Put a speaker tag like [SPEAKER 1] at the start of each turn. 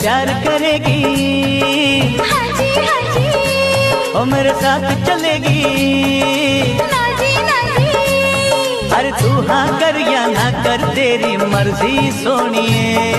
[SPEAKER 1] प्यार करेगी?
[SPEAKER 2] हाँ जी हाँ जी।
[SPEAKER 1] ओ मेरे साथ चलेगी?
[SPEAKER 2] ना जी ना जी।
[SPEAKER 1] अरे तू हाँ कर या ना कर, तेरी मर्जी सोनिए।